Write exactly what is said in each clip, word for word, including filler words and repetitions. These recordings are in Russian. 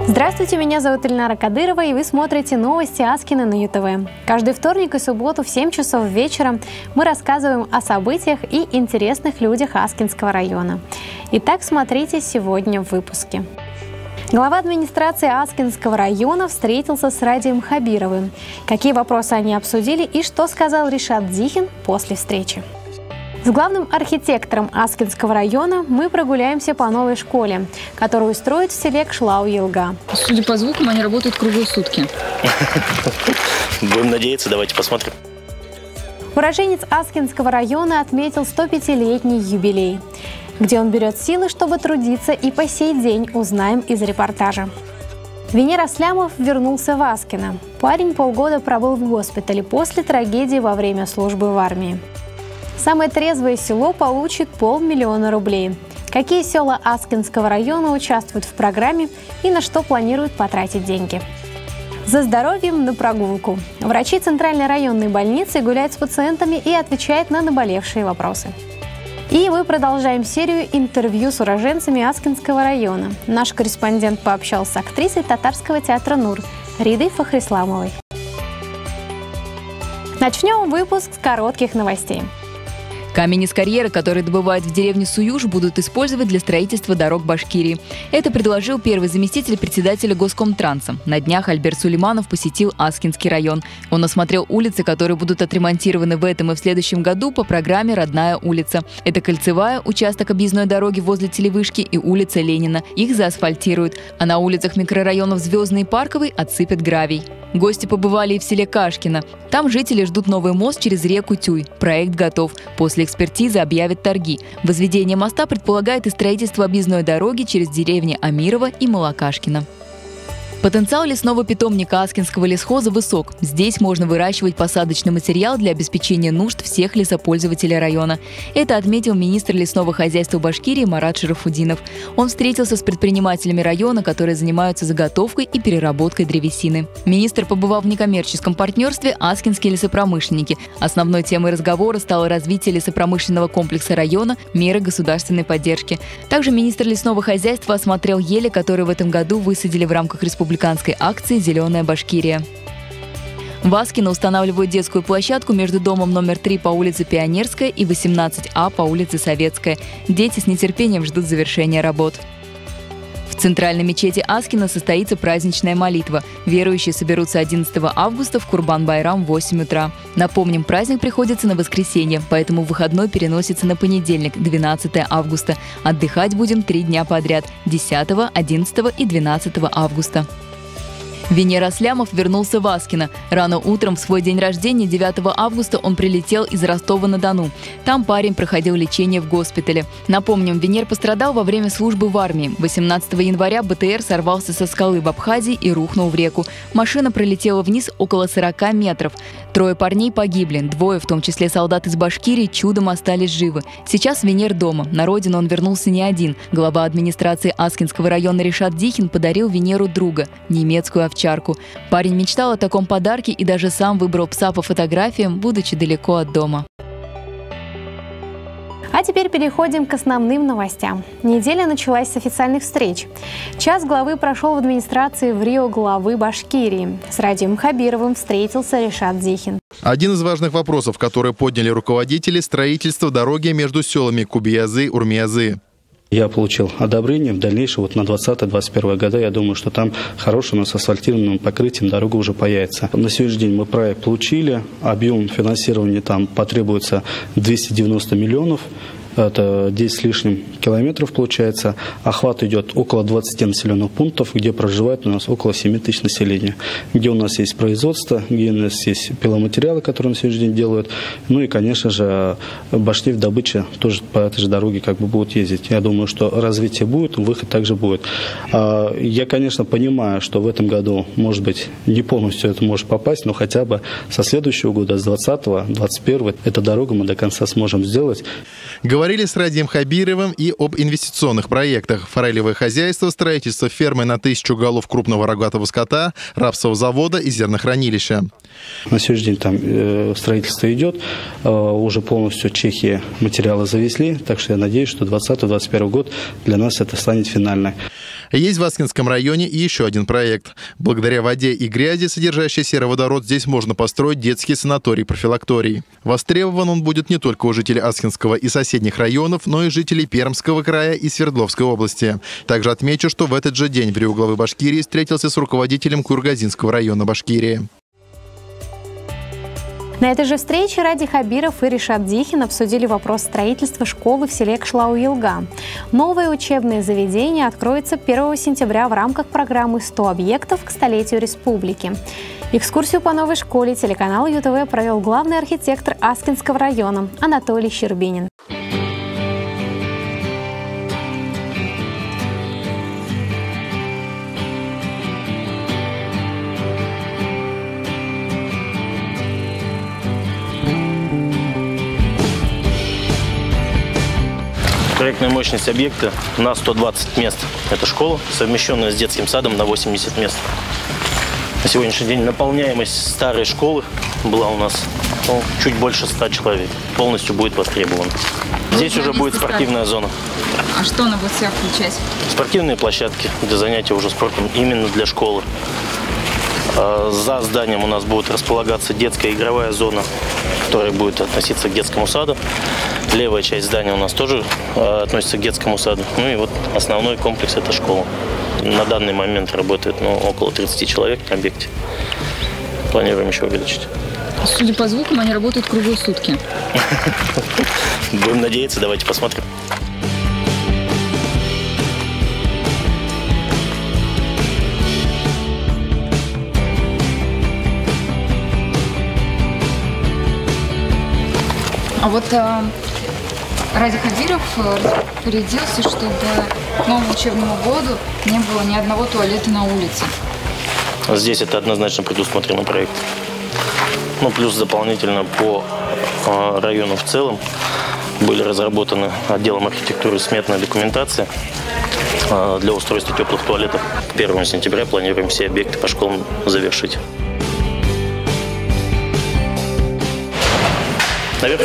Здравствуйте, меня зовут Ильнара Кадырова, и вы смотрите новости Аскина на ю тэ вэ. Каждый вторник и субботу в семь часов вечера мы рассказываем о событиях и интересных людях Аскинского района. Итак, смотрите сегодня в выпуске. Глава администрации Аскинского района встретился с Радием Хабировым. Какие вопросы они обсудили и что сказал Ришат Дихин после встречи? С главным архитектором Аскинского района мы прогуляемся по новой школе, которую строят в селе Кшлау-Елга. Судя по звукам, они работают круглые сутки. Будем надеяться, давайте посмотрим. Уроженец Аскинского района отметил сто пятилетний юбилей. Где он берет силы, чтобы трудиться, и по сей день узнаем из репортажа. Венер Аслямов вернулся в Аскино. Парень полгода пробыл в госпитале после трагедии во время службы в армии. Самое трезвое село получит полмиллиона рублей. Какие села Аскинского района участвуют в программе и на что планируют потратить деньги? За здоровьем на прогулку. Врачи Центральной районной больницы гуляют с пациентами и отвечают на наболевшие вопросы. И мы продолжаем серию интервью с уроженцами Аскинского района. Наш корреспондент пообщался с актрисой татарского театра «Нур» Ридой Фахрисламовой. Начнем выпуск с коротких новостей. Камень из карьера, который добывают в деревне Суюш, будут использовать для строительства дорог Башкирии. Это предложил первый заместитель председателя Госкомтранса. На днях Альберт Сулейманов посетил Аскинский район. Он осмотрел улицы, которые будут отремонтированы в этом и в следующем году по программе «Родная улица». Это Кольцевая, участок объездной дороги возле Телевышки, и улица Ленина. Их заасфальтируют. А на улицах микрорайонов Звездный и Парковый отсыпят гравий. Гости побывали и в селе Кашкино. Там жители ждут новый мост через реку Тюй. Проект готов. После экспертизы объявят торги. Возведение моста предполагает и строительство объездной дороги через деревни Амирова и Малакашкино. Потенциал лесного питомника Аскинского лесхоза высок. Здесь можно выращивать посадочный материал для обеспечения нужд всех лесопользователей района. Это отметил министр лесного хозяйства Башкирии Марат Шарафудинов. Он встретился с предпринимателями района, которые занимаются заготовкой и переработкой древесины. Министр побывал в некоммерческом партнерстве «Аскинские лесопромышленники». Основной темой разговора стало развитие лесопромышленного комплекса района, меры государственной поддержки. Также министр лесного хозяйства осмотрел ели, которые в этом году высадили в рамках республики. Республиканской акции «Зеленая Башкирия». В Аскино устанавливают детскую площадку между домом номер три по улице Пионерская и восемнадцать А по улице Советская. Дети с нетерпением ждут завершения работ. В центральной мечети Аскино состоится праздничная молитва. Верующие соберутся одиннадцатого августа в Курбан-Байрам в восемь утра. Напомним, праздник приходится на воскресенье, поэтому выходной переносится на понедельник, двенадцатого августа. Отдыхать будем три дня подряд – десятого, одиннадцатого и двенадцатого августа. Венер Аслямов вернулся в Аскино. Рано утром в свой день рождения, девятого августа, он прилетел из Ростова-на-Дону. Там парень проходил лечение в госпитале. Напомним, Венер пострадал во время службы в армии. восемнадцатого января БТР сорвался со скалы в Абхазии и рухнул в реку. Машина пролетела вниз около сорока метров. Трое парней погибли. Двое, в том числе солдат из Башкирии, чудом остались живы. Сейчас Венер дома. На родину он вернулся не один. Глава администрации Аскинского района Ришат Дихин подарил Венеру друга – немецкую овчарку. Парень мечтал о таком подарке и даже сам выбрал пса по фотографиям, будучи далеко от дома. А теперь переходим к основным новостям. Неделя началась с официальных встреч. Час главы прошел в администрации в Рио главы Башкирии. С Радием Хабировым встретился Ришат Дихин. Один из важных вопросов, которые подняли руководители – строительство дороги между селами Кубиязы и Урмиязы. Я получил одобрение в дальнейшем вот на двадцатый — двадцать первый года. Я думаю, что там хорошим у нас асфальтированным покрытием дорога уже появится. На сегодняшний день мы проект получили. Объем финансирования там потребуется двести девяносто миллионов. Это десять с лишним километров получается. Охват идет около двадцати населенных пунктов, где проживает у нас около семи тысяч населения. Где у нас есть производство, где у нас есть пиломатериалы, которые на сегодняшний день делают. Ну и, конечно же, Башнефть добыча тоже по этой же дороге как бы будут ездить. Я думаю, что развитие будет, выход также будет. Я, конечно, понимаю, что в этом году, может быть, не полностью это может попасть, но хотя бы со следующего года, с двадцатого — двадцать первого, эту дорогу мы до конца сможем сделать. Говорили с Радием Хабировым и об инвестиционных проектах. Форелевое хозяйство, строительство фермы на тысячу голов крупного рогатого скота, рапсового завода и зернохранилища. На сегодняшний день там э, строительство идет. Э, уже полностью Чехии материалы завезли. Так что я надеюсь, что двадцатый — двадцать первый год для нас это станет финальной. Есть в Аскинском районе и еще один проект. Благодаря воде и грязи, содержащей сероводород, здесь можно построить детский санаторий-профилакторий. Востребован он будет не только у жителей Аскинского и соседних районов, но и жителей Пермского края и Свердловской области. Также отмечу, что в этот же день в Рио главы Башкирии встретился с руководителем Кургазинского района Башкирии. На этой же встрече Ради Хабиров и Ришат Дихин обсудили вопрос строительства школы в селе Кшлау-Елга. Новое учебное заведение откроется первого сентября в рамках программы «сто объектов к столетию республики». Экскурсию по новой школе телеканал ЮТВ провел главный архитектор Аскинского района Анатолий Щербинин. Проектная мощность объекта на сто двадцать мест. Это школа, совмещенная с детским садом на восемьдесят мест. На сегодняшний день наполняемость старой школы была у нас ну, чуть больше ста человек. Полностью будет востребован. Здесь уже будет спортивная зона. А что она будет в себя включать? Спортивные площадки для занятия уже спортом именно для школы. За зданием у нас будет располагаться детская игровая зона, которая будет относиться к детскому саду. Левая часть здания у нас тоже относится к детскому саду. Ну и вот основной комплекс – это школа. На данный момент работает ну, около тридцати человек на объекте. Планируем еще увеличить. Судя по звукам, они работают круглые сутки. Будем надеяться, давайте посмотрим. А вот э, Ради Хабиров распорядился, чтобы к новому учебному году не было ни одного туалета на улице. Здесь это однозначно предусмотрено проект. Ну, плюс дополнительно по э, району в целом были разработаны отделом архитектуры сметная документация э, для устройства теплых туалетов. К первому сентября планируем все объекты по школам завершить. Наверх.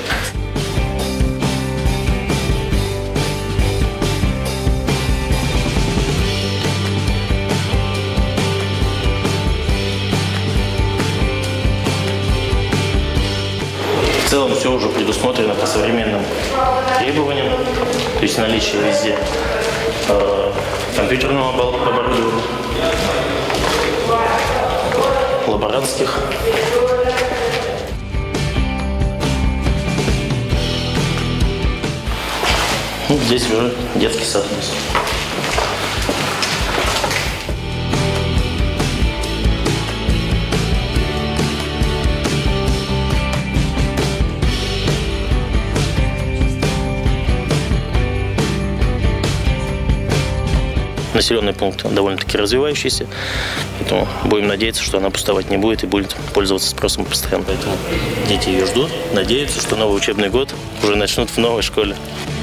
В целом все уже предусмотрено по современным требованиям, то есть наличие везде э, компьютерного оборудования, лаборантских. Ну, здесь уже детский сад у нас. Населенный пункт довольно-таки развивающийся, поэтому будем надеяться, что она пустовать не будет и будет пользоваться спросом постоянно. Поэтому дети ее ждут, надеются, что новый учебный год уже начнут в новой школе.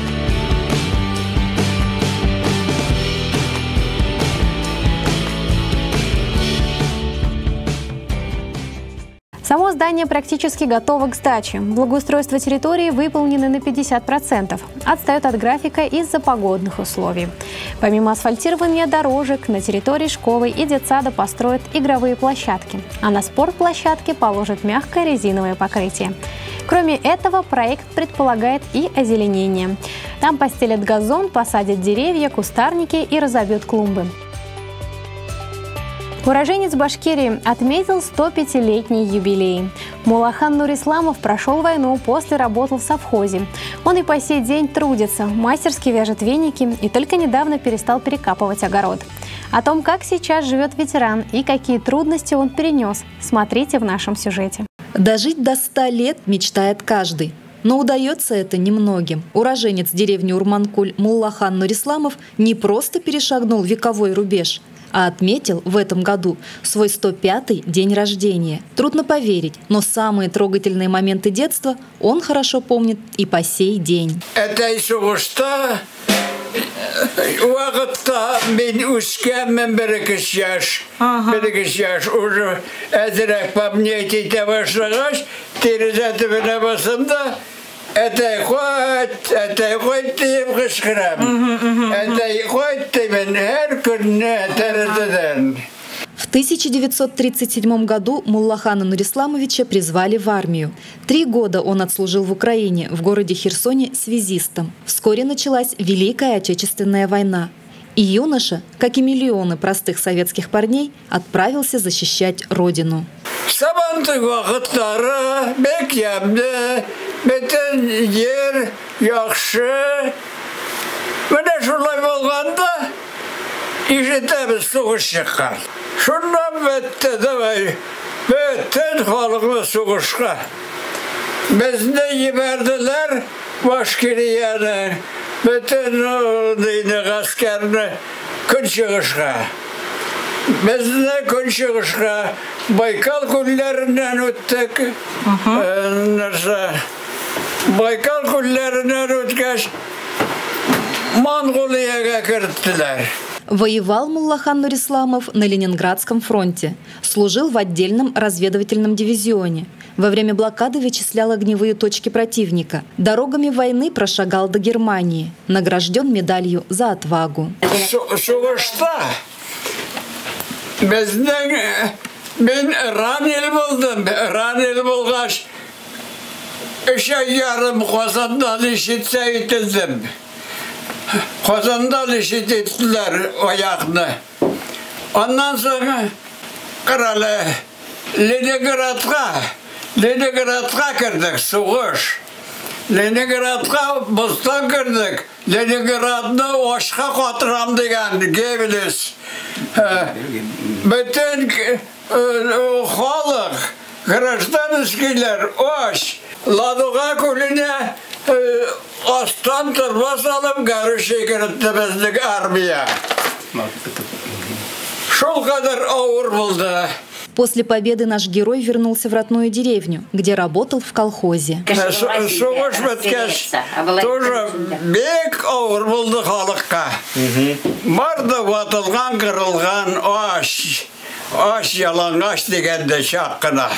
Само здание практически готово к сдаче. Благоустройство территории выполнено на пятьдесят процентов. Отстает от графика из-за погодных условий. Помимо асфальтирования дорожек, на территории школы и детсада построят игровые площадки, а на спортплощадке положат мягкое резиновое покрытие. Кроме этого, проект предполагает и озеленение. Там постелят газон, посадят деревья, кустарники и разобьют клумбы. Уроженец Башкирии отметил сто пятилетний юбилей. Муллахан Нурисламов прошел войну, после работал в совхозе. Он и по сей день трудится, мастерски вяжет веники и только недавно перестал перекапывать огород. О том, как сейчас живет ветеран и какие трудности он перенес, смотрите в нашем сюжете. Дожить до ста лет мечтает каждый. Но удается это немногим. Уроженец деревни Урманкуль Муллахан Нурисламов не просто перешагнул вековой рубеж, а отметил в этом году свой сто пятый день рождения. Трудно поверить, но самые трогательные моменты детства он хорошо помнит и по сей день. Это еще что? Вакытта мен үскәнмен бер-ике яшь. Бер-ике яшь уже әзрәк по мне китә башлагач, тирезә төбенә басым да Это хоть, это хоть ты в Кашкрам. Это хоть ты менер курне таратадан. В тысяча девятьсот тридцать седьмом году Муллахана Нурисламовича призвали в армию. Три года он отслужил в Украине, в городе Херсоне, связистом. Вскоре началась Великая Отечественная война. И юноша, как и миллионы простых советских парней, отправился защищать родину. Сабантык вакыттары бек ямды, бетен ер яхшы. Менә шулай булганда ишетәбез сугыш чыккан. Шуннан бетте давай, бөтен халыкны сугышка. Безне ебәрделәр Башкирияны, бөтен дыйны гаскәрне көнчыгышка. Безне көнчыгышка Байкал күлләреннән үттек. Байкал күлләреннән үткәч Монголияга керттеләр. Воевал Муллахан Нурисламов на Ленинградском фронте. Служил в отдельном разведывательном дивизионе. Во время блокады вычислял огневые точки противника. Дорогами войны прошагал до Германии. Награжден медалью за отвагу. Сугышта безнең мен ранил булдым. Ранил булгач өч ай ярым Казандан ишетсә ителдем. Казандан ишеттеләр аякны. Аннан соң крале Ленинградка, Ленинградка кердек сугыш. Ленинградка бостан кердек. Ленинградны ашка катырам дигән Гебелес. Бөтен халык, гражданскийлар аш, Ладога күленә астан тормоз алып гарыши керетте безнең армия. Шул кадәр авыр булды. После победы наш герой вернулся в родную деревню, где работал в колхозе. Сугыш беткәч тоже бек авыр булды халыкка. Барды ватылган, кырылган аш, аш ялангач дигәндә чак кына.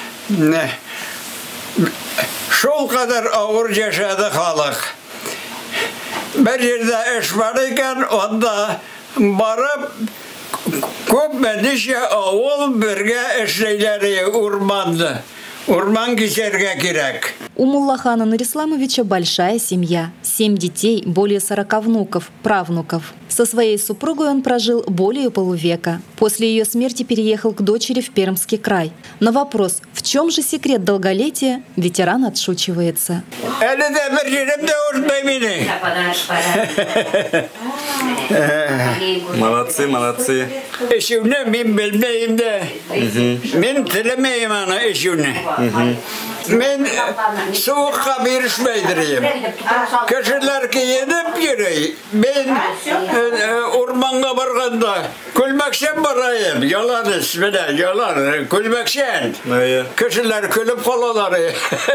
Шул кадәр авыр яшәде халык. Бер җирдә эш бар икән, анда барып күп ничә авыл бергә эшләйләр урманны. Урман кичәргә кирәк. У Муллахана Нурисламовича большая семья. Семь детей, более сорока внуков, правнуков. Со своей супругой он прожил более полувека. После ее смерти переехал к дочери в Пермский край. На вопрос, в чем же секрет долголетия, ветеран отшучивается. Молодцы, молодцы. Мен суыққа берішмейдірейім. Кішілер кейініп жүрей. Мен урманға барғанда күлмәкшен барайым. Ялан іс, мені, ялан, күлмәкшен. Кішілер күліп қалалары.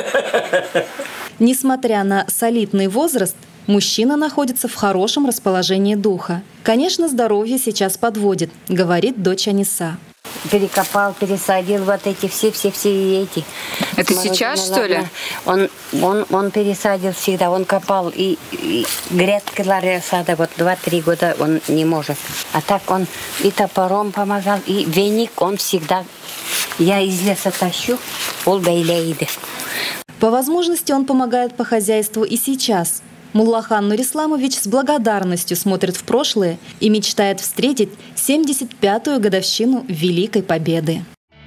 Несмотря на солидный возраст, мужчина находится в хорошем расположении духа. Конечно, здоровье сейчас подводит, говорит дочь Аниса. Перекопал, пересадил вот эти все-все-все эти. Это сейчас, что ли? Он, он, он пересадил всегда, он копал и, и грядки ларя сада, вот два-три года он не может. А так он и топором помогал, и веник он всегда, я из леса тащу, ол бәйләйді. По возможности он помогает по хозяйству и сейчас. Муллахан Нурисламович с благодарностью смотрит в прошлое и мечтает встретить семьдесят пятую годовщину Великой Победы.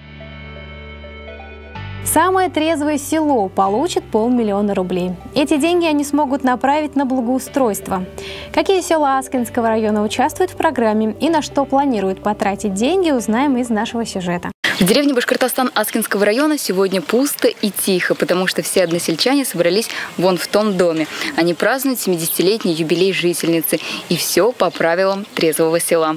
Самое трезвое село получит полмиллиона рублей. Эти деньги они смогут направить на благоустройство. Какие села Аскинского района участвуют в программе и на что планируют потратить деньги, узнаем из нашего сюжета. В деревне Башкортостан Аскинского района сегодня пусто и тихо, потому что все односельчане собрались вон в том доме. Они празднуют семидесятилетний юбилей жительницы. И все по правилам трезвого села.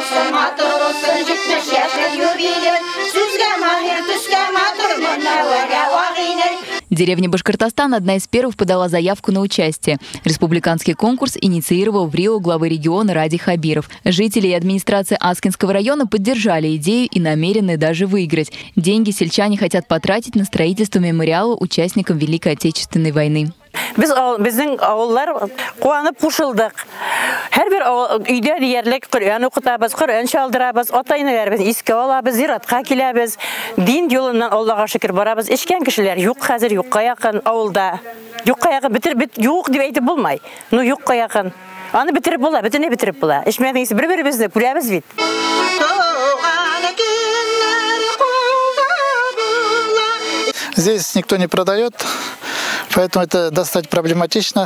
Деревня Башкортостан одна из первых подала заявку на участие. Республиканский конкурс инициировал в Рио главы региона Ради Хабиров. Жители и администрация Аскинского района поддержали идею и намерены даже выиграть. Деньги сельчане хотят потратить на строительство мемориала участникам Великой Отечественной войны. Biz bizning avullar quvonib qo'shildik. Har bir uyda yerlik Qur'on o'qitamiz, Qur'on chaldıramiz, ota-onalarimiz esga olamiz, ziyoratga kelamiz. Din yo'lidan Allohga shukr boramiz. Eshkan kishilar yo'q, hozir yo'qqa yaqin avulda. Yo'qqa yaqin bitirib yo'q deb aytib bo'lmay. No yo'qqa yaqin. Ani bitirib bo'ladi, bitini bitirib bo'ladi. Eshmag'ingiz bir-birimizni ko'ramiz bit. Здесь никто не продает, поэтому это достаточно проблематично.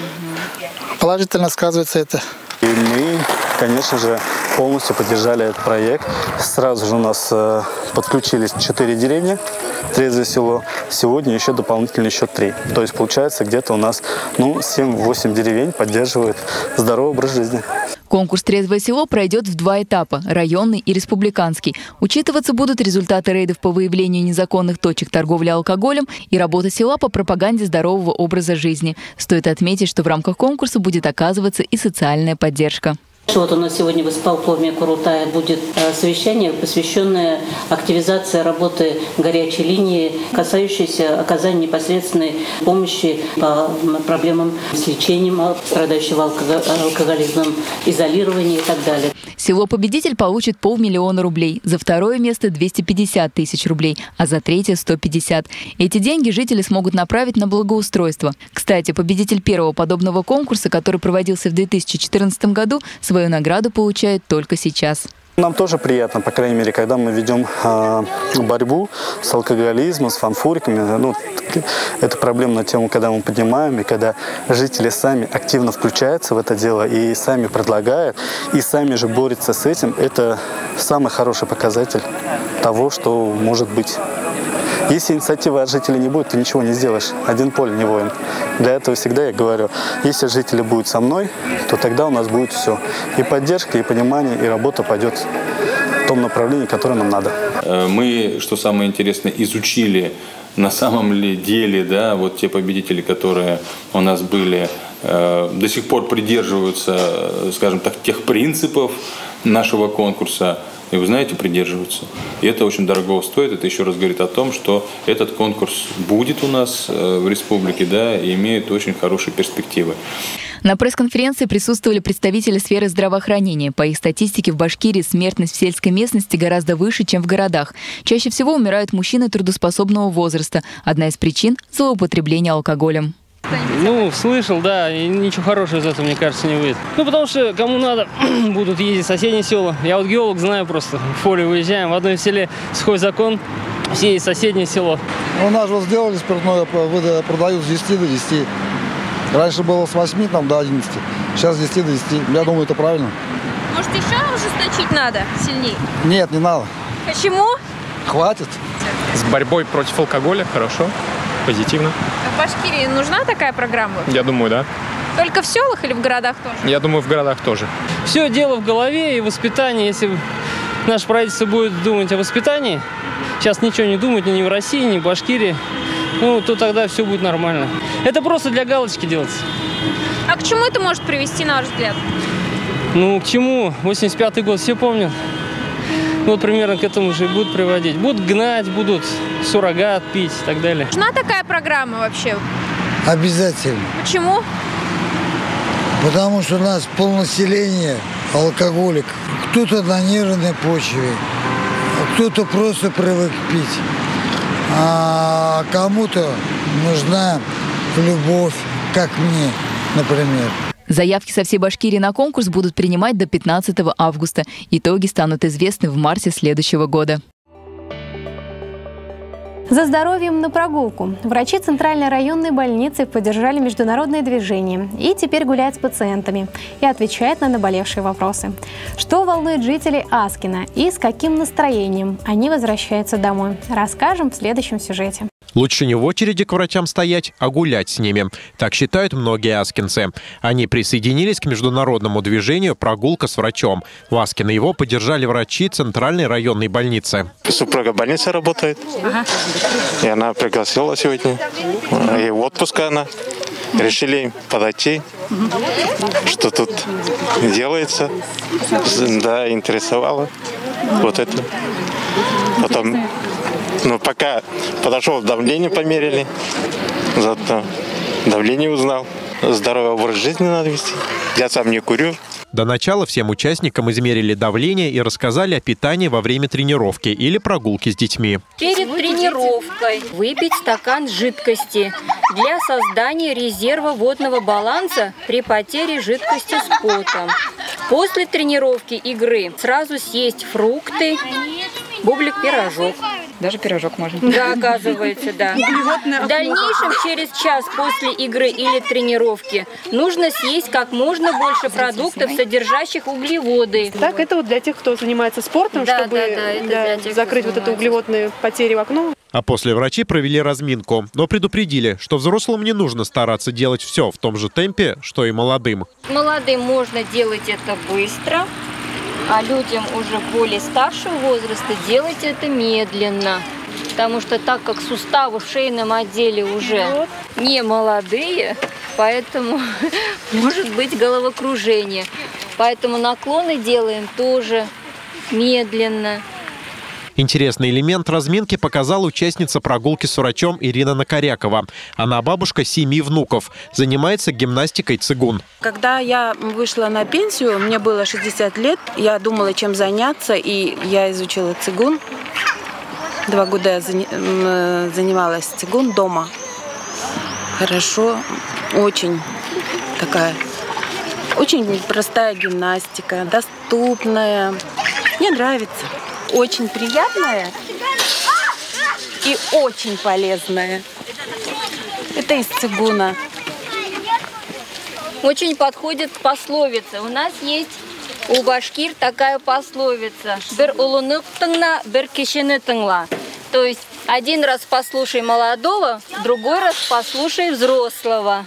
Положительно сказывается это. И мы, конечно же, полностью поддержали этот проект. Сразу же у нас э, подключились четыре деревни, трезвое село. Сегодня еще дополнительно еще три. То есть получается где-то у нас ну, семь-восемь деревень поддерживают здоровый образ жизни. Конкурс «Трезвое село» пройдет в два этапа – районный и республиканский. Учитываться будут результаты рейдов по выявлению незаконных точек торговли алкоголем и работа села по пропаганде здорового образа жизни. Стоит отметить, что в рамках конкурса будет оказываться и социальная поддержка. Вот у нас сегодня в исполкоме Курултая будет совещание, посвященное активизации работы горячей линии, касающейся оказания непосредственной помощи по проблемам с лечением страдающего алкоголизмом, изолирования и так далее. Село-победитель получит полмиллиона рублей, за второе место двести пятьдесят тысяч рублей, а за третье сто пятьдесят. Эти деньги жители смогут направить на благоустройство. Кстати, победитель первого подобного конкурса, который проводился в две тысячи четырнадцатом году, свою награду получает только сейчас. Нам тоже приятно, по крайней мере, когда мы ведем э, борьбу с алкоголизмом, с фанфуриками. Ну, это проблемная тема, когда мы поднимаем, и когда жители сами активно включаются в это дело и сами предлагают, и сами же борются с этим. Это самый хороший показатель того, что может быть. Если инициативы от жителей не будет, ты ничего не сделаешь. Один поле не воин. Для этого всегда я говорю, если жители будут со мной, то тогда у нас будет все. И поддержка, и понимание, и работа пойдет в том направлении, которое нам надо. Мы, что самое интересное, изучили на самом ли деле, да, вот те победители, которые у нас были, до сих пор придерживаются, скажем так, тех принципов нашего конкурса. И вы знаете, придерживаются. И это очень дорого стоит. Это еще раз говорит о том, что этот конкурс будет у нас в республике, да, и имеет очень хорошие перспективы. На пресс-конференции присутствовали представители сферы здравоохранения. По их статистике, в Башкирии смертность в сельской местности гораздо выше, чем в городах. Чаще всего умирают мужчины трудоспособного возраста. Одна из причин – злоупотребление алкоголем. Ну, слышал, да, и ничего хорошего из этого, мне кажется, не выйдет. Ну, потому что кому надо, будут ездить в соседние села. Я вот геолог знаю просто, в поле выезжаем, в одном селе сухой закон, все из соседнее село. У нас вот сделали спиртное, продают с десяти до десяти. Раньше было с восьми там, до одиннадцати, сейчас с десяти до десяти. Я думаю, это правильно. Может, еще ужесточить надо сильнее? Нет, не надо. Почему? Хватит. С борьбой против алкоголя, хорошо, позитивно. В Башкирии нужна такая программа? Я думаю, да. Только в селах или в городах тоже? Я думаю, в городах тоже. Все дело в голове и воспитании. Если наше правительство будет думать о воспитании, сейчас ничего не думать ни в России, ни в Башкирии, ну, то тогда все будет нормально. Это просто для галочки делается. А к чему это может привести, на ваш взгляд? Ну, к чему? восемьдесят пятый год, все помнят. Вот примерно к этому же и будут приводить. Будут гнать, будут суррогат пить и так далее. Нужна такая программа вообще? Обязательно. Почему? Потому что у нас полнаселение алкоголик. Кто-то на нервной почве, кто-то просто привык пить. А кому-то нужна любовь, как мне, например. Заявки со всей Башкирии на конкурс будут принимать до пятнадцатого августа. Итоги станут известны в марте следующего года. За здоровьем на прогулку. Врачи Центральной районной больницы поддержали международное движение и теперь гуляют с пациентами и отвечают на наболевшие вопросы. Что волнует жителей Аскина и с каким настроением они возвращаются домой, расскажем в следующем сюжете. Лучше не в очереди к врачам стоять, а гулять с ними. Так считают многие аскинцы. Они присоединились к международному движению «Прогулка с врачом». В Аскино его поддержали врачи Центральной районной больницы. Супруга в больнице работает, ага. И она пригласила сегодня. И в отпуск она. Решили подойти, что тут делается. Да, интересовало. Вот это. Потом... Ну, пока подошел, давление померили. Зато Давление узнал. Здоровый образ жизни надо вести. Я сам не курю. До начала всем участникам измерили давление и рассказали о питании во время тренировки или прогулки с детьми. Перед тренировкой выпить стакан жидкости для создания резерва водного баланса при потере жидкости с потом. После тренировки игры сразу съесть фрукты, бублик, пирожок. Даже пирожок можно. Да, оказывается, да. В дальнейшем, через час после игры или тренировки, нужно съесть как можно больше продуктов, содержащих углеводы. Так, это вот для тех, кто занимается спортом, да, чтобы да, да, это да, для тех, закрыть вот эту углеводную потерю в окно. А после врачи провели разминку, но предупредили, что взрослым не нужно стараться делать все в том же темпе, что и молодым. Молодым можно делать это быстро, а людям уже более старшего возраста делать это медленно. Потому что так как суставы в шейном отделе уже не молодые, поэтому может быть головокружение. Поэтому наклоны делаем тоже медленно. Интересный элемент разминки показала участница прогулки с врачом Ирина Накорякова. Она бабушка семи внуков, занимается гимнастикой цигун. Когда я вышла на пенсию, мне было шестьдесят лет, я думала, чем заняться, и я изучила цигун. Два года я занималась цигун дома. Хорошо, очень такая, очень простая гимнастика, доступная. Мне нравится. Очень приятная и очень полезная. Это из цигуна. Очень подходит к пословице. У нас есть у башкир такая пословица. Бер улуны тыңла, бер кишини тыңла. То есть один раз послушай молодого, другой раз послушай взрослого.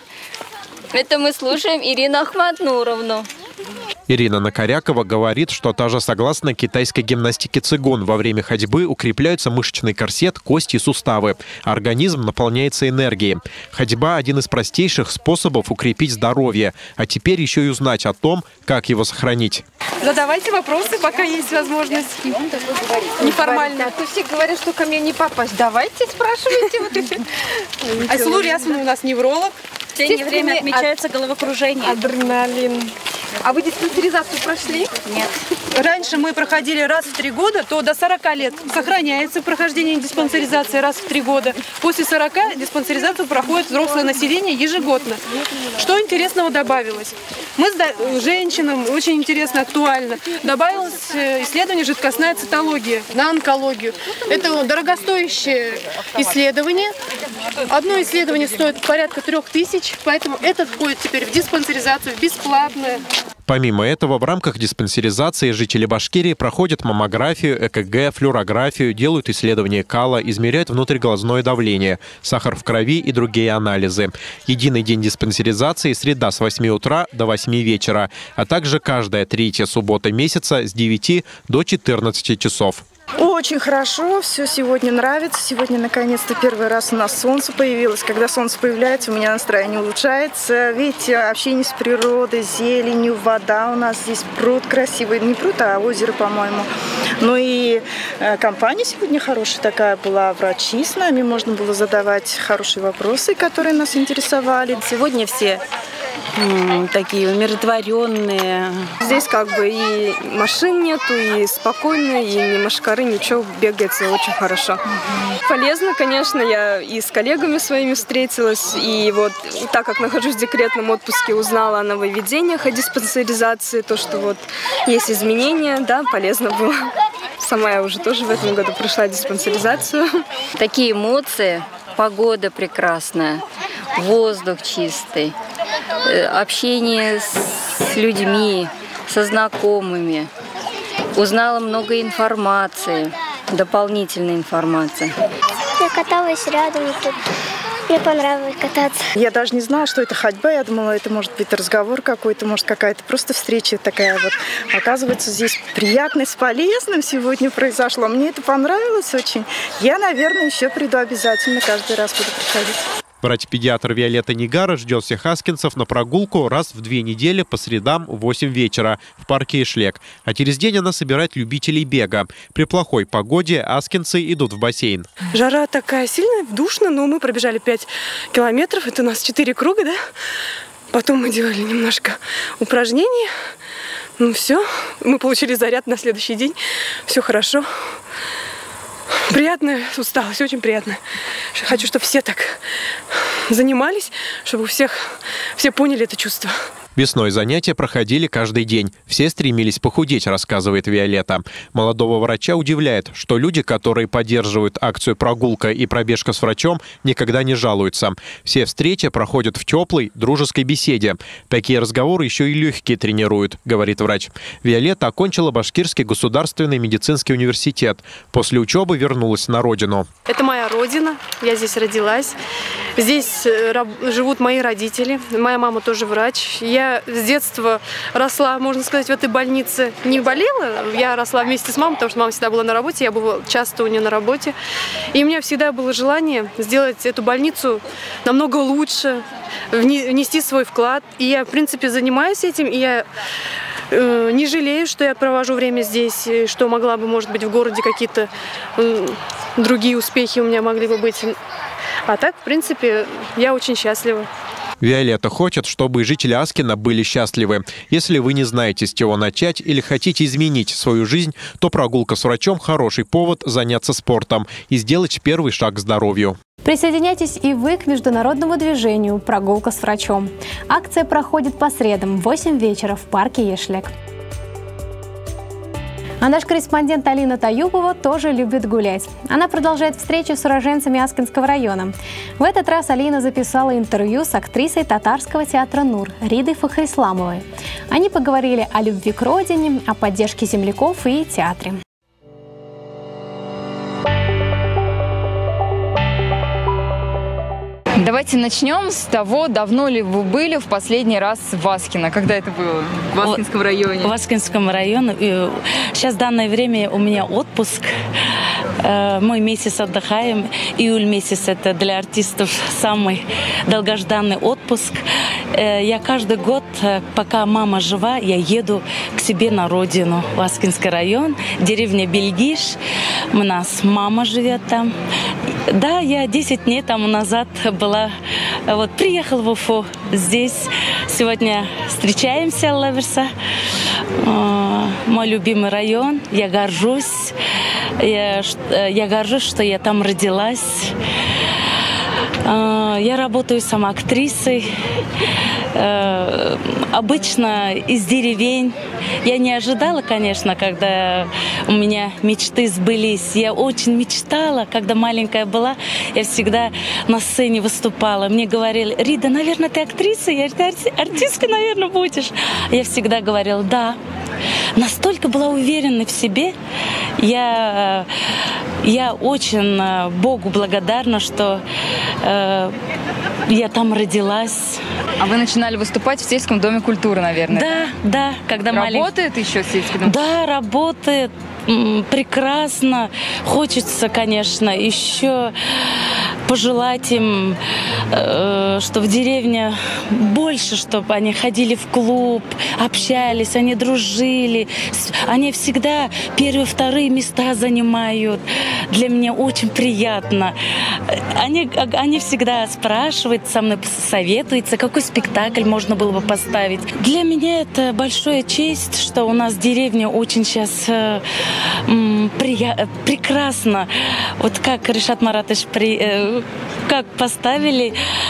Это мы слушаем Ирину Ахматнуровну. Ирина Накорякова говорит, что та же согласно китайской гимнастике цигун. Во время ходьбы укрепляются мышечный корсет, кости и суставы. Организм наполняется энергией. Ходьба – один из простейших способов укрепить здоровье. А теперь еще и узнать о том, как его сохранить. Задавайте вопросы, пока есть возможность. Неформально. А то все говорят, что ко мне не попасть. Давайте спрашивайте. Айсулу Рясовна у нас невролог. В течение время отмечается головокружение. Адреналин. А вы диспансеризацию прошли? Нет. Раньше мы проходили раз в три года, то до сорока лет сохраняется прохождение диспансеризации раз в три года. После сорока диспансеризацию проходит взрослое население ежегодно. Что интересного добавилось? Мы женщинам, очень интересно, актуально, добавилось исследование жидкостная цитология на онкологию. Это дорогостоящее исследование. Одно исследование стоит порядка трех тысяч, поэтому это входит теперь в диспансеризацию бесплатно. Помимо этого, в рамках диспансеризации жители Башкирии проходят маммографию, ЭКГ, флюорографию, делают исследования кала, измеряют внутриглазное давление, сахар в крови и другие анализы. Единый день диспансеризации – среда с восьми утра до восьми вечера, а также каждая третья суббота месяца с девяти до четырнадцати часов. Очень хорошо, все сегодня нравится. Сегодня, наконец-то, первый раз у нас солнце появилось. Когда солнце появляется, у меня настроение улучшается. Видите, общение с природой, зеленью, вода у нас здесь, пруд красивый. Не пруд, а озеро, по-моему. Ну и э, компания сегодня хорошая такая была. Врачи с нами, можно было задавать хорошие вопросы, которые нас интересовали. Сегодня все м, такие умиротворенные. Здесь как бы и машин нету, и спокойно, и не машкары, ничего, бегается очень хорошо. Mm-hmm. Полезно, конечно, я и с коллегами своими встретилась, и вот так как нахожусь в декретном отпуске, узнала о нововведениях, о диспансеризации, то, что вот есть изменения, да, полезно было. Сама я уже тоже в этом году прошла диспансеризацию. Такие эмоции, погода прекрасная, воздух чистый, общение с людьми, со знакомыми. Узнала много информации, дополнительной информации. Я каталась рядом, тут мне понравилось кататься. Я даже не знала, что это ходьба. Я думала, это может быть разговор какой-то, может какая-то просто встреча такая вот. Оказывается, здесь приятно с полезным сегодня произошло. Мне это понравилось очень. Я, наверное, еще приду обязательно, каждый раз буду приходить. В Врач-педиатр Виолетта Нигара ждет всех аскинцев на прогулку раз в две недели по средам в восемь вечера в парке Ишлек. А через день она собирает любителей бега. При плохой погоде аскинцы идут в бассейн. Жара такая сильная, душно, но мы пробежали пять километров. Это у нас четыре круга, да? Потом мы делали немножко упражнений. Ну все, мы получили заряд на следующий день. Все хорошо. Приятная усталость, очень приятно. Хочу, чтобы все так занимались, чтобы у всех все поняли это чувство. Весной занятия проходили каждый день. Все стремились похудеть, рассказывает Виолетта. Молодого врача удивляет, что люди, которые поддерживают акцию «Прогулка» и «Пробежка с врачом», никогда не жалуются. Все встречи проходят в теплой, дружеской беседе. Такие разговоры еще и легкие тренируют, говорит врач. Виолетта окончила Башкирский государственный медицинский университет. После учебы вернулась на родину. Это моя родина, я здесь родилась. Здесь живут мои родители, моя мама тоже врач. Я с детства росла, можно сказать, в этой больнице. Не болела, я росла вместе с мамой, потому что мама всегда была на работе, я была часто у нее на работе. И у меня всегда было желание сделать эту больницу намного лучше, внести свой вклад. И я, в принципе, занимаюсь этим, и я э, не жалею, что я провожу время здесь, что могла бы, может быть, в городе какие-то э, другие успехи у меня могли бы быть. А так, в принципе, я очень счастлива. Виолетта хочет, чтобы жители Аскина были счастливы. Если вы не знаете, с чего начать или хотите изменить свою жизнь, то прогулка с врачом – хороший повод заняться спортом и сделать первый шаг к здоровью. Присоединяйтесь и вы к международному движению «Прогулка с врачом». Акция проходит по средам в восемь вечера в парке Ишлек. А наш корреспондент Алина Таюпова тоже любит гулять. Она продолжает встречи с уроженцами Аскинского района. В этот раз Алина записала интервью с актрисой татарского театра «Нур» Ридой Фахрисламовой. Они поговорили о любви к родине, о поддержке земляков и театре. Давайте начнем с того, давно ли вы были в последний раз в Аскино? Когда это было? В Аскинском районе? В Аскинском районе. Сейчас в данное время у меня отпуск. Мы месяц отдыхаем. Июль месяц – это для артистов самый долгожданный отпуск. Я каждый год, пока мама жива, я еду к себе на родину, в Аскинский район, деревня Бельгиш. У нас мама живет там. Да, я десять дней тому назад была, вот, приехала в Уфу. Здесь сегодня встречаемся, Лаверса. Мой любимый район, я горжусь. Я, я горжусь, что я там родилась. Я работаю сама актрисой. Обычно из деревень. Я не ожидала, конечно, когда у меня мечты сбылись. Я очень мечтала, когда маленькая была. Я всегда на сцене выступала. Мне говорили: Рида, наверное, ты актриса? Я говорю, артисткой, наверное, будешь. Я всегда говорила: да. Настолько была уверена в себе. Я, я очень Богу благодарна, что э, я там родилась. А вы начинали выступать в сельском доме культуры, наверное? Да, да. Когда работает малень... еще сельский дом? Да, работает. Прекрасно. Хочется, конечно, еще пожелать им, э, что в деревне больше, чтобы они ходили в клуб, общались, они дружили. Они всегда первые, вторые места занимают. Для меня очень приятно. Они, они всегда спрашивают, со мной советуются, какой спектакль можно было бы поставить. Для меня это большая честь, что у нас деревня очень сейчас э, прия- прекрасно. Вот как Ришат Маратович при, э, как поставили,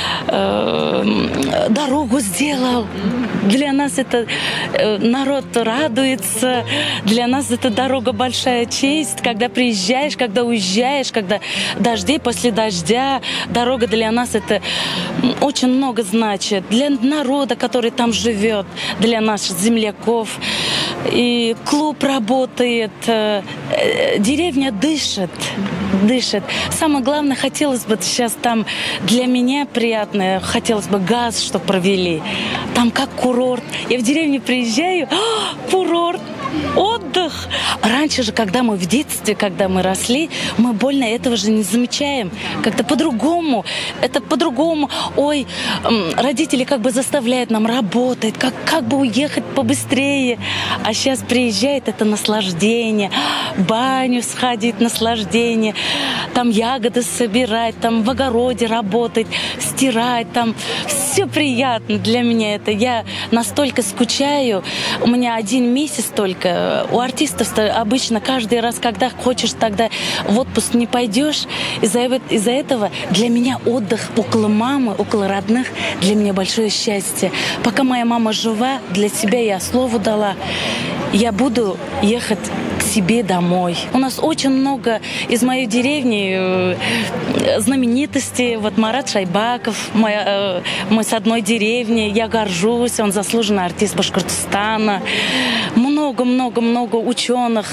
э, дорогу сделал. Для нас это э, народ радуется. Для нас эта дорога большая честь. Когда приезжаешь, когда уезжаешь, когда дождей после дождя. Дорога для нас это очень много значит. Для народа, который там живет, для наших земляков. И клуб работает, деревня дышит, дышит. Самое главное, хотелось бы сейчас там, для меня приятное, хотелось бы газ, чтобы провели. Там как курорт. Я в деревню приезжаю, а, курорт, отдых. Раньше же, когда мы в детстве, когда мы росли, мы больно этого же не замечаем. Как-то по-другому. Это по-другому. Ой, родители как бы заставляют нам работать, как, как бы уехать побыстрее. А сейчас приезжает это наслаждение. Баню сходить, наслаждение. Там ягоды собирать, там в огороде работать, стирать. Там все приятно для меня это. Я настолько скучаю. У меня один месяц только. У артистов обычно каждый раз, когда хочешь, тогда в отпуск не пойдешь. Из-за из-за этого для меня отдых около мамы, около родных, для меня большое счастье. Пока моя мама жива, для себя я слово дала. Я буду ехать к себе домой. У нас очень много из моей деревни знаменитостей. Вот Марат Шайбаков, мой, мой с одной деревни. Я горжусь, он заслуженный артист Башкортостана. Много-много-много ученых,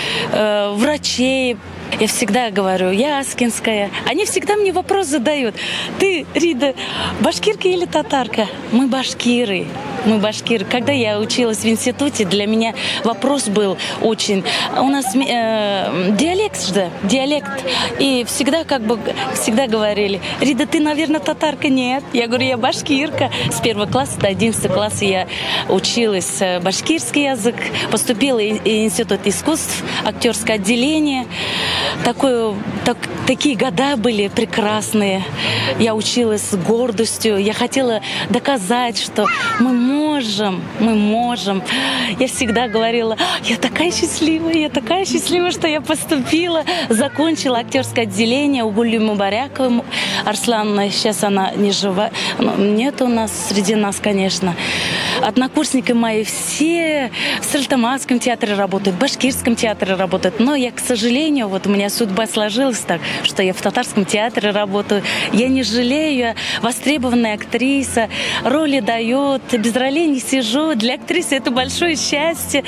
э, врачей. Я всегда говорю, я аскинская. Они всегда мне вопрос задают. Ты, Рида, башкирка или татарка? Мы башкиры. Мы башкиры. Когда я училась в институте, для меня вопрос был очень... У нас э, диалект же, диалект. И всегда как бы, всегда говорили, Рида, ты, наверное, татарка? Нет. Я говорю, я башкирка. С первого класса до одиннадцатого класса я училась башкирский язык. Поступила в институт искусств, актерское отделение. Такое, так, такие года были прекрасные. Я училась с гордостью. Я хотела доказать, что мы можем, мы можем. Я всегда говорила, я такая счастливая, я такая счастливая, что я поступила. Закончила актерское отделение у Гули Мубаряковой. Арслана, сейчас она не жива. Нет у нас, среди нас, конечно. Однокурсники мои все в Сальтаматском театре работают, в Башкирском театре работают. Но я, к сожалению, вот у меня судьба сложилась так, что я в татарском театре работаю. Я не жалею, я востребованная актриса, роли дает, без ролей не сижу. Для актрисы это большое счастье.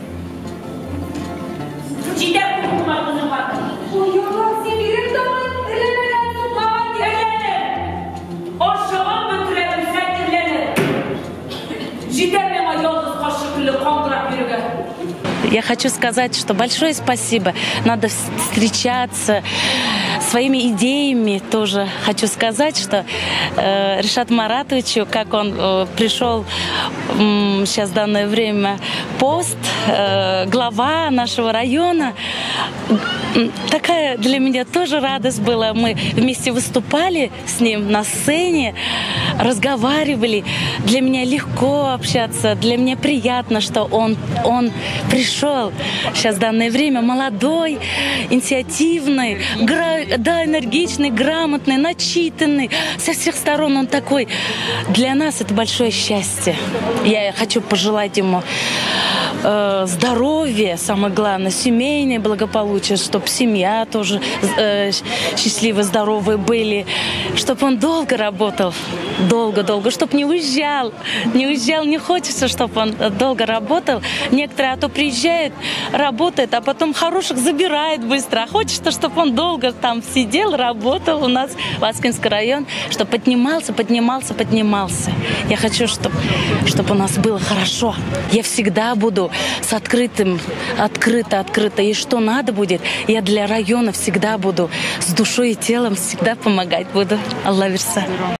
Я хочу сказать, что большое спасибо. Надо встречаться своими идеями. Тоже хочу сказать, что э, Ришат Маратовичу, как он э, пришел э, сейчас в данное время пост, э, глава нашего района, э, такая для меня тоже радость была. Мы вместе выступали с ним на сцене, разговаривали. Для меня легко общаться, для меня приятно, что он, он пришел сейчас в данное время молодой, инициативный, гра- да, энергичный, грамотный, начитанный. Со всех сторон он такой. Для нас это большое счастье. Я хочу пожелать ему э, здоровья, самое главное, семейное благополучие, чтобы семья тоже э, счастливы, здоровы были, чтобы он долго работал, долго-долго, чтобы не уезжал, не уезжал, не хочется, чтобы он долго работал. Некоторые, а то приезжают, работает, а потом хороших забирает быстро. А хочется, чтобы он долго там сидел, работал у нас в Аскинский район, чтобы поднимался, поднимался, поднимался. Я хочу, чтобы, чтобы у нас было хорошо. Я всегда буду с открытым, открыто, открыто. И что надо будет, я для района всегда буду с душой и телом всегда помогать буду. Аллах верса.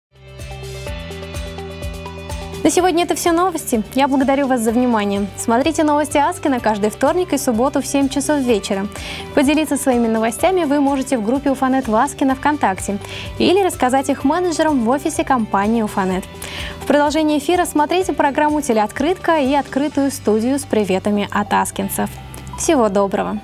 На сегодня это все новости. Я благодарю вас за внимание. Смотрите новости Аскина каждый вторник и субботу в семь часов вечера. Поделиться своими новостями вы можете в группе Уфанет Аскина ВКонтакте или рассказать их менеджерам в офисе компании Уфанет. В продолжении эфира смотрите программу «Телеоткрытка» и открытую студию с приветами от аскинцев. Всего доброго!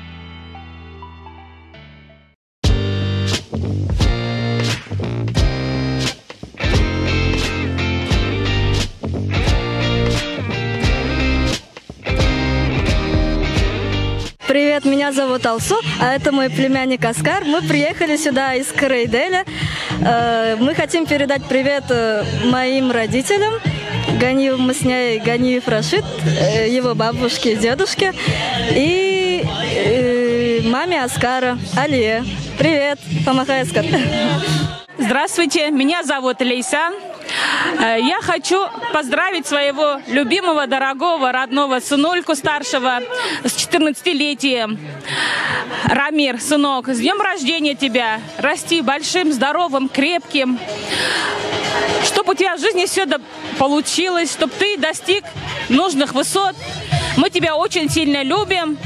Привет, меня зовут Алсу, а это мой племянник Оскар. Мы приехали сюда из Карайделя. Мы хотим передать привет моим родителям, Ганиев Масняй, Ганиев Рашид, его бабушке и дедушке, и маме Оскара, Алие. Привет, помахай, Оскар. Здравствуйте, меня зовут Лейсан. Я хочу поздравить своего любимого, дорогого, родного сынульку старшего с четырнадцатилетием. Рамир, сынок, с днем рождения тебя. Расти большим, здоровым, крепким. Чтобы у тебя в жизни все получилось, чтобы ты достиг нужных высот. Мы тебя очень сильно любим.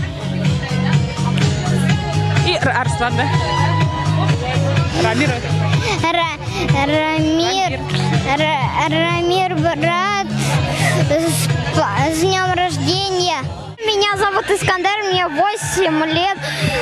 И Арслан, да? Рамир. Рамир, Рамир, брат, с, с днем рождения. Меня зовут Искандер, мне восемь лет.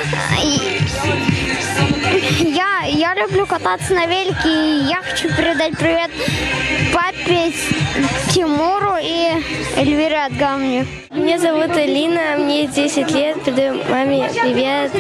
Я, я люблю кататься на велике, и я хочу передать привет папе Тимуру и Эльвире Отгамню. Меня зовут Алина, мне десять лет, передаю маме привет.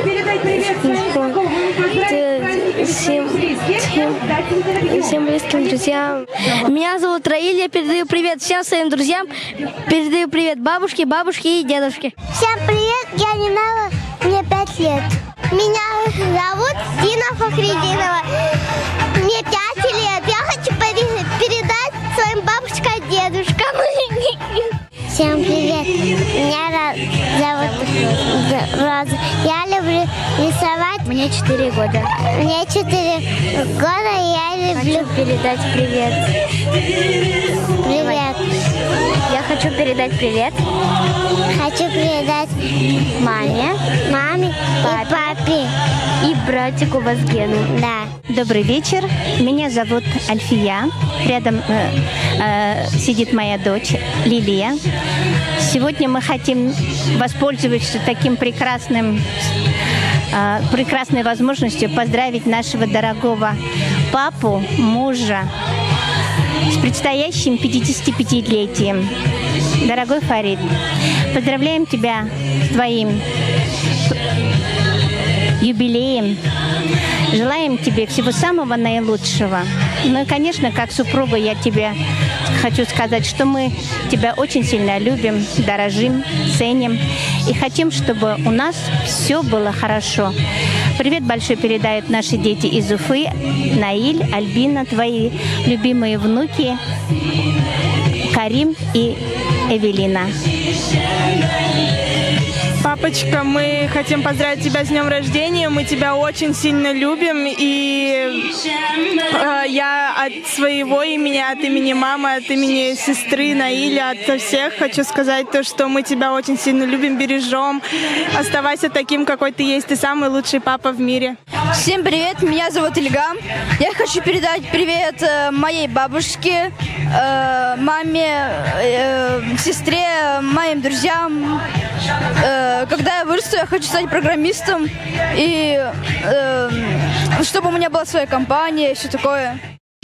Всем, всем, всем близким друзьям. Меня зовут Раиль, я передаю привет всем своим друзьям, передаю привет бабушке, бабушке и дедушке. Всем привет, я Нинала, мне пять лет. Меня зовут Дина Фахридинова, мне пять лет. Я хочу передать своим бабушкам и дедушкам. Всем привет, меня зовут Роза. Я люблю рисовать. Мне четыре года. Мне четыре года, и я люблю хочу передать привет. Привет. Я хочу передать привет. Хочу передать маме, маме папе, и папе. И братику Вазгену. Да. Добрый вечер. Меня зовут Альфия. Рядом э, э, сидит моя дочь Лилия. Сегодня мы хотим воспользоваться таким прекрасным, э, прекрасной возможностью поздравить нашего дорогого папу, мужа с предстоящим пятидесятипятилетием. Дорогой Фарид, поздравляем тебя с твоим юбилеем. Желаем тебе всего самого наилучшего. Ну и, конечно, как супруга я тебе хочу сказать, что мы тебя очень сильно любим, дорожим, ценим и хотим, чтобы у нас все было хорошо. Привет большой передают наши дети из Уфы, Наиль, Альбина, твои любимые внуки Карим и Эвелина. Папочка, мы хотим поздравить тебя с днем рождения. Мы тебя очень сильно любим. И э, я от своего имени, от имени мамы, от имени сестры Наиля, от всех хочу сказать то, что мы тебя очень сильно любим, бережем. Оставайся таким, какой ты есть. Ты самый лучший папа в мире. Всем привет, меня зовут Ильгам. Я хочу передать привет э, моей бабушке, э, маме, э, сестре, моим друзьям. Э, когда я вырасту, я хочу стать программистом, и э, чтобы у меня была своя компания и все такое.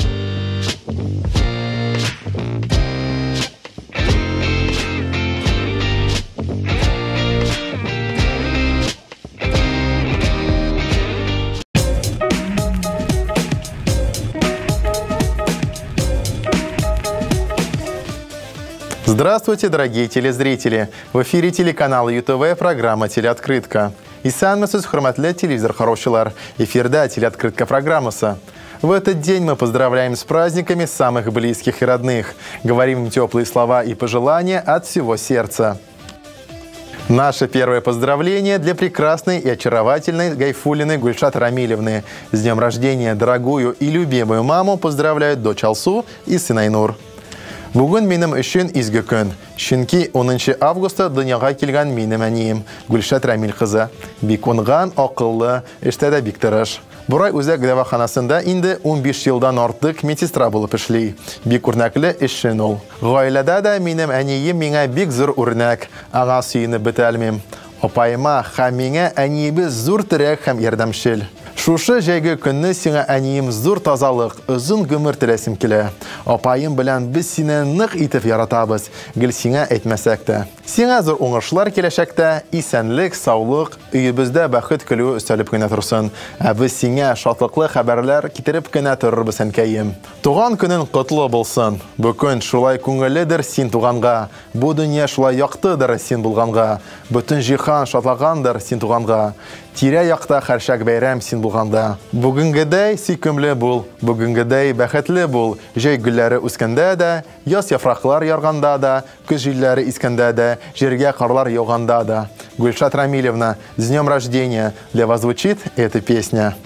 Здравствуйте, дорогие телезрители! В эфире телеканала ЮТВ программа «Телеоткрытка». Исанмасыз хурматлы телевизор хорошилар. Эфирда «Телеоткрытка» программасы. В этот день мы поздравляем с праздниками самых близких и родных. Говорим им теплые слова и пожелания от всего сердца. Наше первое поздравление для прекрасной и очаровательной Гайфуллиной Гульшат Рамилевны. С днем рождения дорогую и любимую маму поздравляют дочь Алсу и сын Айнур. Бүгін менің үшін изгі күн. Чөнки онынчы августта дөньяга килгән минем әнием Гульшат Рамил кызы. Бик уңган, акыллы, эштә дә бик тырыш. Бурай үзәк дәваханасында инде унбиш елдан артык медсестра булып эшли. Бик үрнәкле эшчән ул. Гаиләдә дә минем әнием миңа бик зур үрнәк. Аңа сөенеп бетәлмим. Апайыма һәм миңа әниебез зур терәк һәм ярдәмчел. Шушы җәйге көнне сиңа әнием зур тазалык, озын гомер теләсем килә. Апайым белән без сине нык итеп яратабыз, гел сиңа әйтмәсәк тә. Сиңа зур уңышлар киләчәктә, исәнлек, саулык, өебездә бәхет көлү өстәлеп кенә торсын. Ә без сиңа шатлыклы хәбәрләр китереп кенә торырбыз әнкәем. Туган көнең котлы булсын. Бу көн шулай күңелледер син туганга. Бу дөнья шулай яктыдыр син булганга. Бөтен җиһан шатлагандыр син туганга. Тирә якта һәршак бәйрәм син булганда. Бүгенгедәй сөйкемле бул, бүгенгедәй бәхетле бул. Җәй гөлләре үскәндә дә, яз яфраклар ярганда да, көз җилләре искәндә дә, җиргә карлар яуганда да. Гульшат Рамилевна, с днем рождения! Для вас звучит эта песня.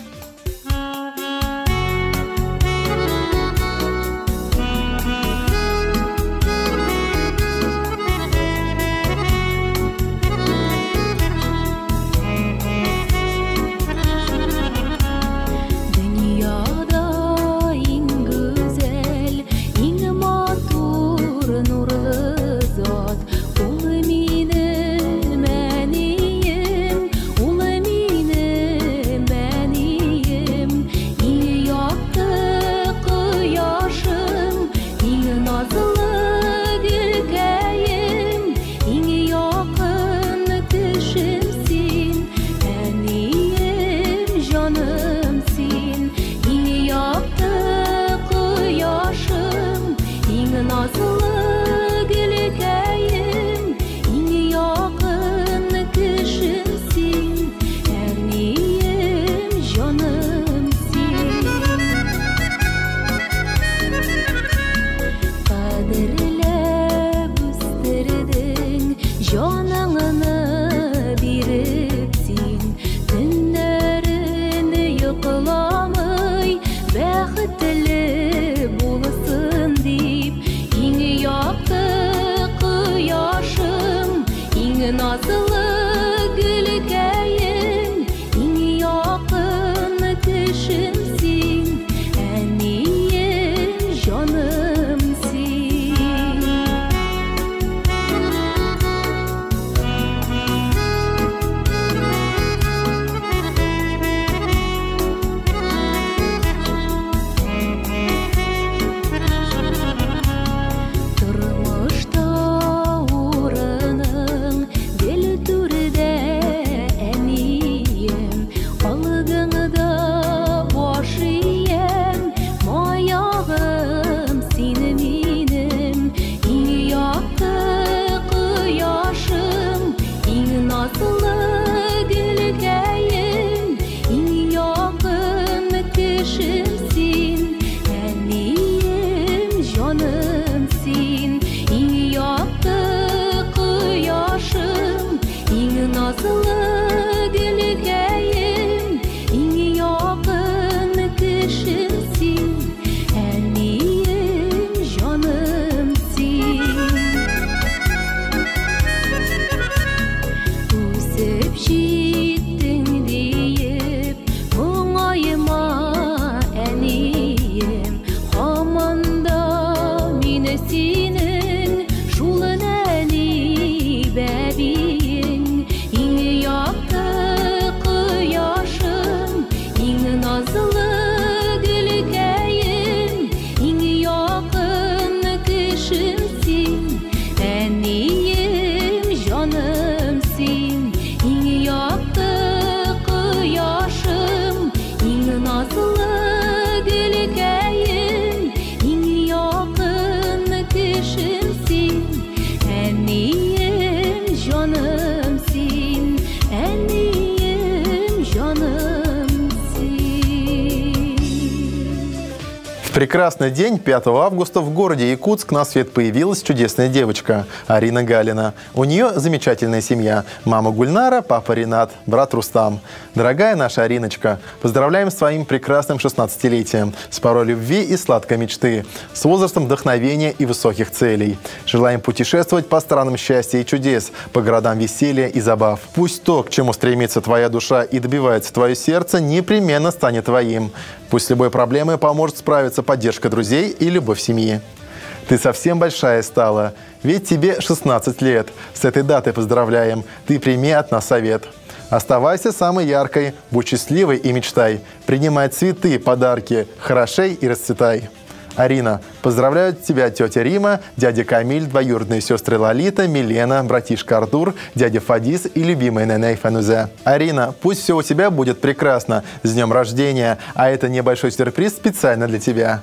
Прекрасный день, пятого августа, в городе Якутск на свет появилась чудесная девочка Арина Галина. У нее замечательная семья. Мама Гульнара, папа Ринат, брат Рустам. Дорогая наша Ариночка, поздравляем с твоим прекрасным шестнадцатилетием, с порой любви и сладкой мечты, с возрастом вдохновения и высоких целей. Желаем путешествовать по странам счастья и чудес, по городам веселья и забав. Пусть то, к чему стремится твоя душа и добивается твое сердце, непременно станет твоим. Пусть с любой проблемой поможет справиться поддержка друзей и любовь семьи. Ты совсем большая стала, ведь тебе шестнадцать лет. С этой датой поздравляем. Ты прими от нас совет. Оставайся самой яркой, будь счастливой и мечтай. Принимай цветы, подарки, хорошей и расцветай. Арина, поздравляют тебя тетя Рима, дядя Камиль, двоюродные сестры Лолита, Милена, братишка Артур, дядя Фадис и любимая Неней Фанузе. Арина, пусть все у тебя будет прекрасно. С днем рождения, а это небольшой сюрприз специально для тебя.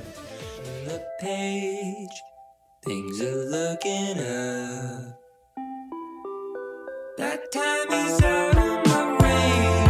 That time is out of my range.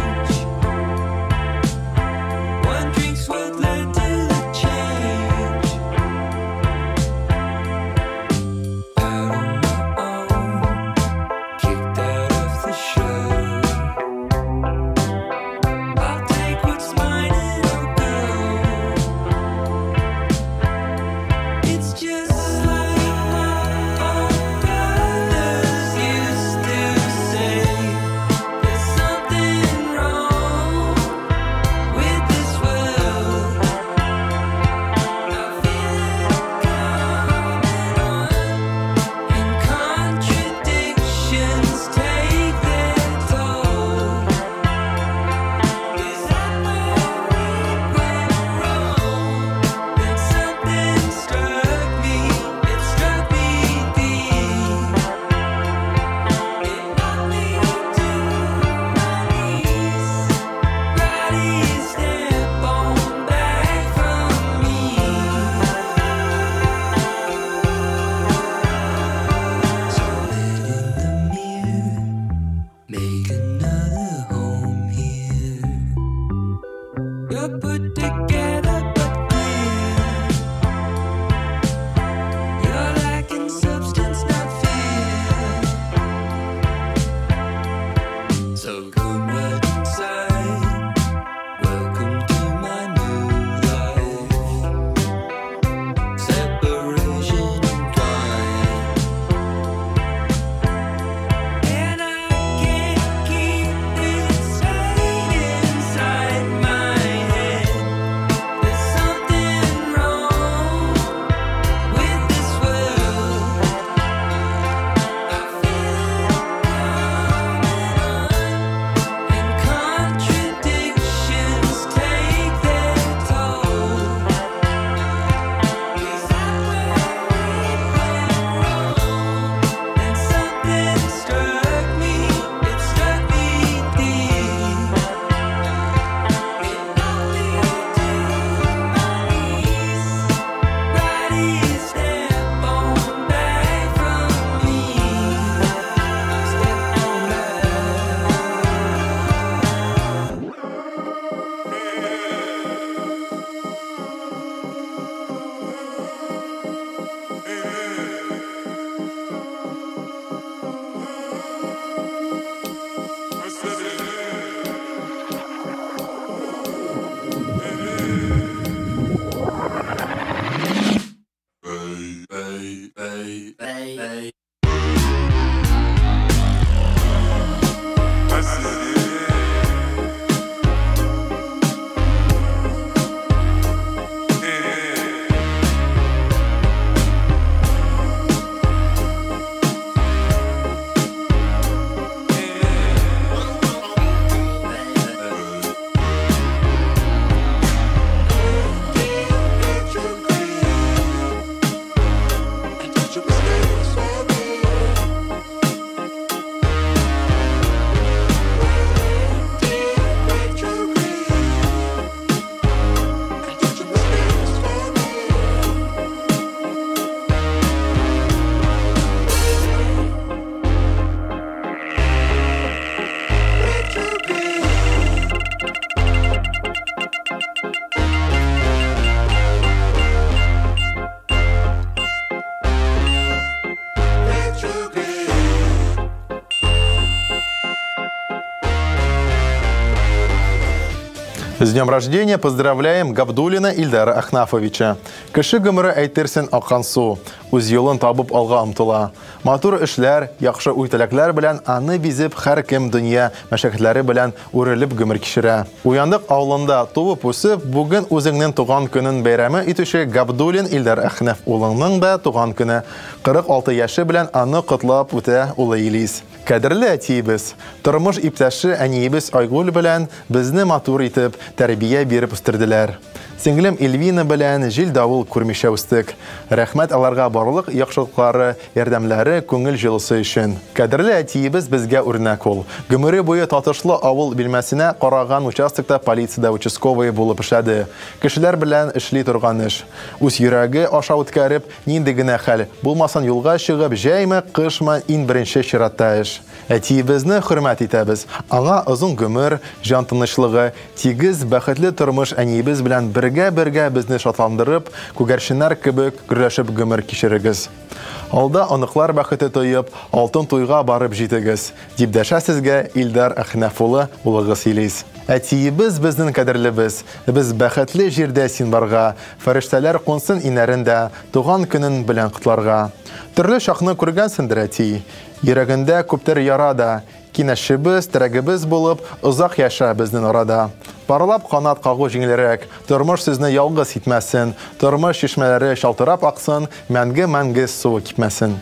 С днем рождения поздравляем Габдулина Ильдара Ахнафовича. Кеше гомере әйтерсен аккан су, үз юлын табып алга омтыла. Матур эшләр, яхшы уй-теләкләр белән аны бизеп һәркем дөнья мәшәкатьләре белән үрелеп гомер кичерә. Уяндык авылында туып үсеп, бүген үзеңнең туган көнен бәйрәме итүче Габдулин Ильдар Ахнаф улының да туган көне. кырык алты яше белән аны котлап үтә улы Илис. Кадерле әтиебез, тормыш иптәше әниебез Айгөл белән безне матур итеп тәрбия биреп үстерделәр. Сеңлем Эльвина белән җил давыл күрмичә үстек. Рәхмәт аларга барлык яхшылыклары, ярдәмләре, күңел җылысы өчен. Кадерле әтиебез безгә үрнәк ул. Гомере буе татышлы авыл билмәсенә караган участокта полициядә участковый булып эшләде. Кешеләр белән эшли торган эш. Үз йөрәге аша үткәреп, нинди генә хәл булмасан юлга чыгып, җәйме, кышмы, ин беренче чиратта эш. Әтиебезне хөрмәт итәбез. Аңа озын гомер, җан тынычлыгы, тигез, бәхетле тормыш әниебез белән бергә-бергә безне шатландырып, күгәрченнәр кебек гөрләшеп гомер кичерегез. Алда аныклар бәхете тоеп, алтын туйга барып җитегез. Дип дәшә сезгә Ильдар Ахнаф улы улыгыз Илис. Әтиебез безнең кадерлебез. Без бәхетле җирдә син барга, фәрештәләр кунсын инәрендә, туган көнен белән котларга. Төрле чакны күргәнсеңдер әти. Йөрәгендә күптер ярада, кинәшебез, терәгебез булып, озак яша безнең арада. Парлап канат кагу җиңелрәк, тормыш сезне ялгыз итмәсен, тормыш чишмәләре шалтырап аксын, мәңге-мәңге суы кипмәсен.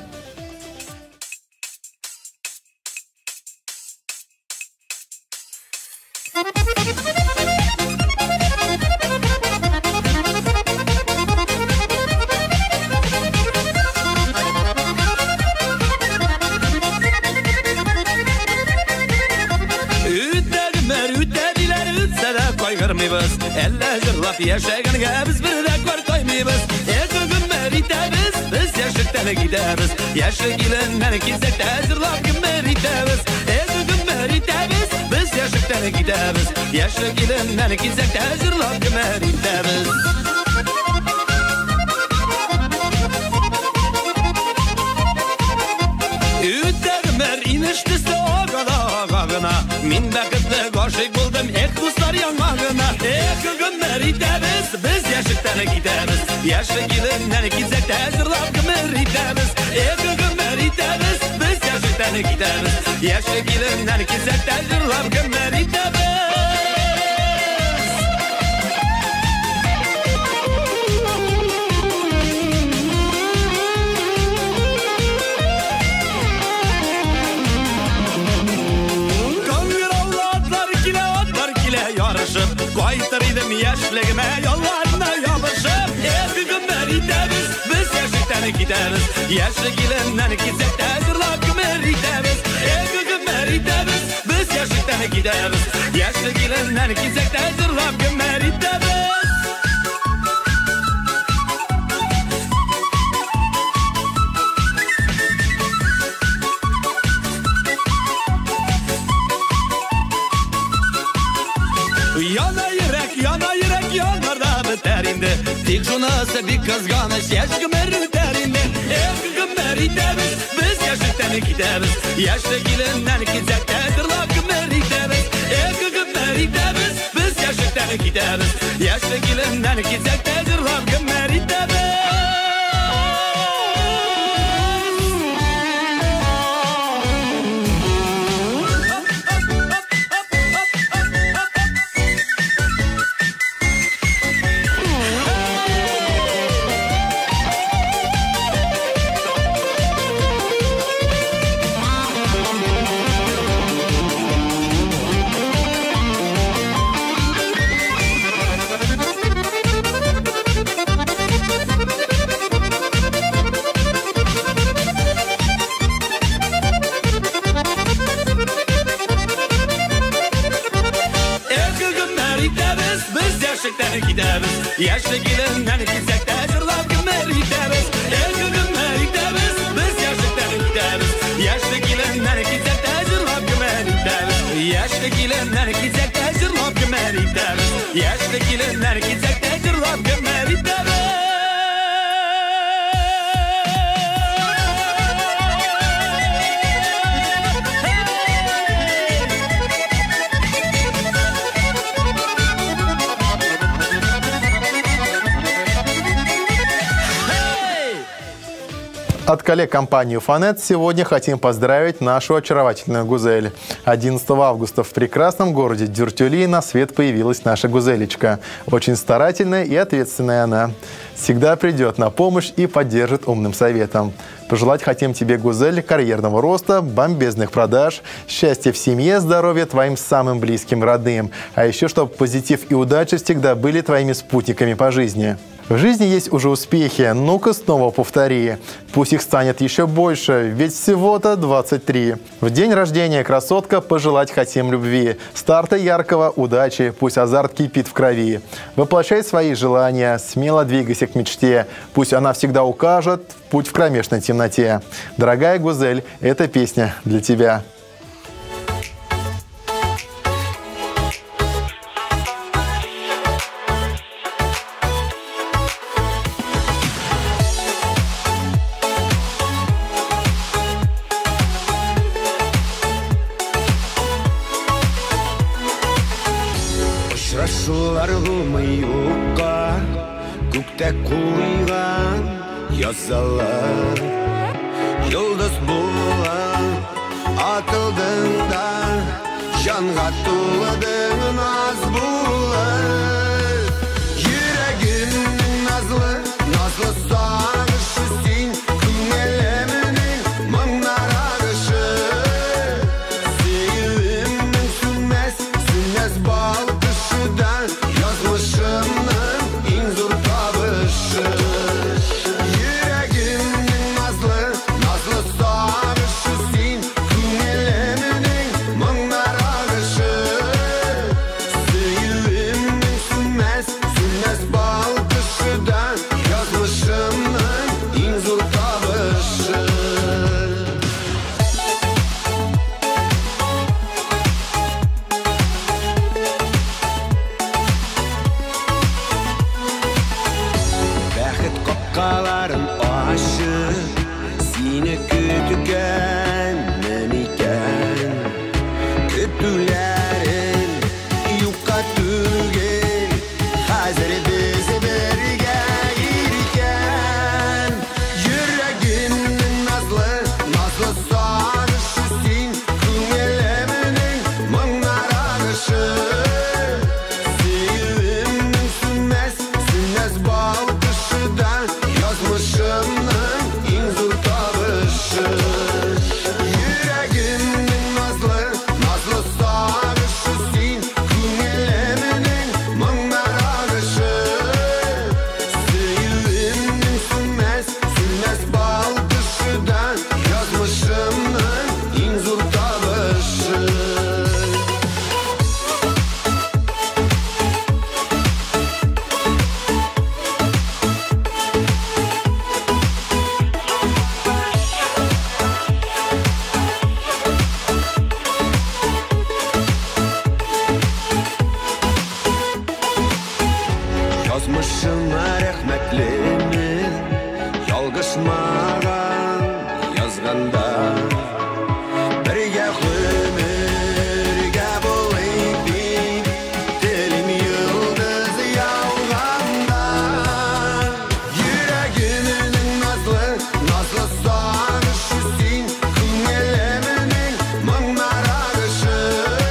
Әллә җырлап яшәгәнгә без бердә кар каймыйбыз. Эге гомер итәбез, без яшьлектән китәбез. Яшьлек иленнән китсәк тә җырлап гомер итәбез. Эге гомер итәбез, без яшьлектән китәбез. Яшьлек иленнән китсәк тә җырлап гомер итәбез. Үтәгмер инештесе агала гына. Мин бәхетле гашыйк булдым, эк дуслар яңагына. Эк гомер итәбез, без яшьлектән китәбез. Яшьлек иленнән китсәк тә җырлап гомер итәбез. Эк гомер итәбез, без яшьлектән китәбез. Яшьлек иленнән китсәк тә җырлап гомер итәбез. Кайтыр идем яшьлегемә ялларына ябышып. Эге гомер итәбез, без яшьлектән китәбез. Яшьлек иленнән китсәк тә җырлап гомер итәбез. Эге гомер итәбез, без яшьлектән китәбез. Яшьлек иленнән китсәк тә җырлап гомер итәбез. Яна йөрәк, яна йөрәк, янарда бетәр инде. Тик шунысы бик кызганыч, яшь гомер үтәр инде. Эге гомер итәбез, без яшьлектән китәбез. Яшьлек иленнән китсәк тә җырлап гомер итәбез. Эге гомер итәбез, без яшьлектән китәбез. Яшьлек иленнән китсәк тә җырлап гомер итәбез. Яшьлек иленнән китсәк тә җырлап гомер итәбез. Эге гомер итәбез, без яшьлектән китәбез. Яшьлек иленнән китсәк тә җырлап гомер итәбез. Яшьлек иленнән китсәк тә җырлап гомер итәбез. Яшьлек иленнән китсәк тә җырлап гомер итәбез. От коллег компании «Уфанет» сегодня хотим поздравить нашу очаровательную Гузель. одиннадцатого августа в прекрасном городе Дюртюли на свет появилась наша Гузелечка. Очень старательная и ответственная она. Всегда придет на помощь и поддержит умным советом. Пожелать хотим тебе, Гузель, карьерного роста, бомбезных продаж, счастья в семье, здоровья твоим самым близким, родным. А еще, чтобы позитив и удача всегда были твоими спутниками по жизни. В жизни есть уже успехи, ну-ка снова повтори. Пусть их станет еще больше, ведь всего-то двадцать три. В день рождения, красотка, пожелать хотим любви. Старта яркого, удачи, пусть азарт кипит в крови. Воплощай свои желания, смело двигайся к мечте. Пусть она всегда укажет путь в кромешной темноте. Дорогая Гузель, эта песня для тебя. Шырашылар ғылмайуққа көкте қойған язалар Йылдыз болып атылдың да жанға туладың наз болып Жүрегімнің назлы, назлы сағышы сен Күңелемінің мыңнар ағышы Сүйімнің сүнмес, сүнмес бал Yazmışımın en zor табышы Yüreğimnin nazlı, nazlı sarışı Sen күңелемінің мыңнар ағышы Сүйімнің сүнмес, сүнмес бал кышыдан Yazmışımın en zor табышы Қаларын ашып, сені күтгенмін екен Күтулерін юққа түгел, қазір біз бірге екен Жүрегімнің назлы, назлы сағышы Сен күңелемінің мыңнар ағышы Сүйімнің сүнмес, сүнмес бал кышыдан Yazmışımın en zor табышы Yüreğimnin nazlı, nazlı sarışı Sen күңелемінің mыңнар ағышы Suyuğimnin sünmez, sünmez bal kışıdan Yazmışımın en zor табышы Yazmışıma rəhmətlimin Yalqış mağan yazğanda Birgə ömürgə bolaydım Dilim yıldız yalğanda Yüreğiminin nazlı, nazlı sarışı Sen күңелемінің mыңнар ағыşı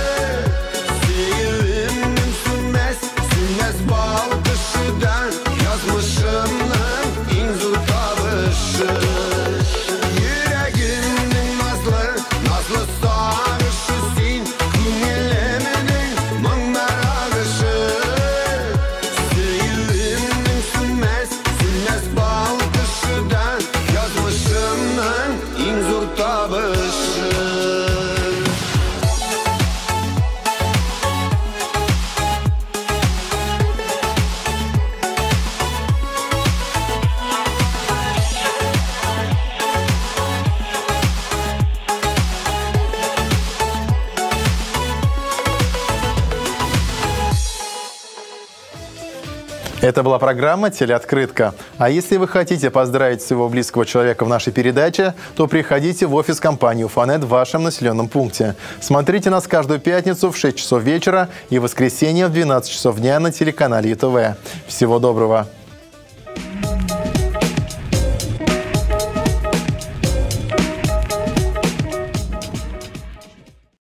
Suyuğimnin sünmez, sünmez bal kışıdan Yazmışımın en zor табышы Yüreğimnin nazlı, nazlı sarışı Sen күңелемінің mыңнар ағышы Suyuğimnin sünmez, sünmez bal kışıdan Yazmışımın en zor табышы Это была программа «Телеоткрытка». А если вы хотите поздравить своего близкого человека в нашей передаче, то приходите в офис компании «Уфанет» в вашем населенном пункте. Смотрите нас каждую пятницу в шесть часов вечера и в воскресенье в двенадцать часов дня на телеканале ЮТВ. Всего доброго!